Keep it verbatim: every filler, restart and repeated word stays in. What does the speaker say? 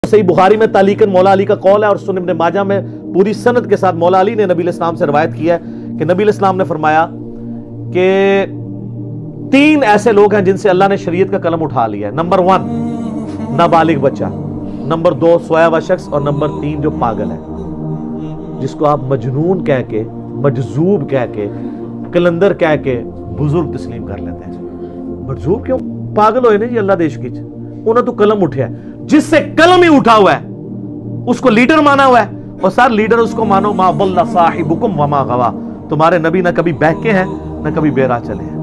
सही बुखारी में तालीकन मौला अली का कौल है और सुनन इब्न माजा में पूरी सनद के साथ मौला अली ने नबी इस्लाम से रवायत किया है कि नबी इस्लाम ने फरमाया कि तीन ऐसे लोग हैं जिनसे अल्लाह ने शरीयत का कलम उठा लिया है। नंबर वन नाबालिग बच्चा, नंबर दो सोया हुआ शख्स और नंबर तीन जो पागल है, जिसको आप मजनून कह के, मजजूब कह के, कलंदर कह के बुजुर्ग तस्लीम कर लेते हैं। मजजूब क्यों? पागल होए ना जी अल्लाह देश की, उन्हें तो कलम उठा है, जिससे कलम ही उठा हुआ है उसको लीडर माना हुआ है। और सर लीडर उसको मानो मा वल्ला साहिबुकुम वमा गवा, तुम्हारे नबी ना कभी बहके हैं ना कभी बेरा चले हैं।